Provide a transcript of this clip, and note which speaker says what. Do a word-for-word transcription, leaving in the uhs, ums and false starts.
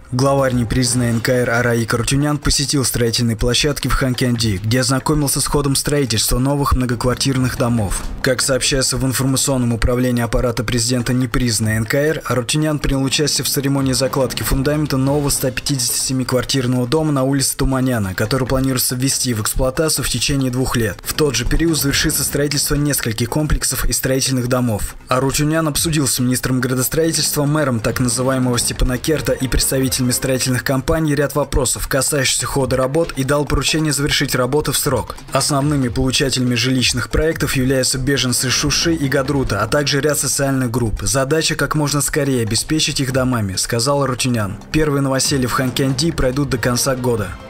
Speaker 1: Главарь непризнанной эн ка эр Араик Арутюнян посетил строительные площадки в Ханкенди, где ознакомился с ходом строительства новых многоквартирных домов. Как сообщается в информационном управлении аппарата президента непризнанной эн ка эр, Арутюнян принял участие в церемонии закладки фундамента нового ста пятидесяти семи квартирного дома на улице Туманяна, который планируется ввести в эксплуатацию в течение двух лет. В тот же период завершится строительство нескольких комплексов и строительных домов. Арутюнян обсудил с министром градостроительства, мэром так называемого Степанакерта и представителями строительных компаний ряд вопросов, касающихся хода работ, и дал поручение завершить работы в срок. Основными получателями жилищных проектов являются беженцы Шуши и Гадрута, а также ряд социальных групп. Задача как можно скорее обеспечить их домами, сказал Арутюнян. Первые новоселья в Ханкенди пройдут до конца года.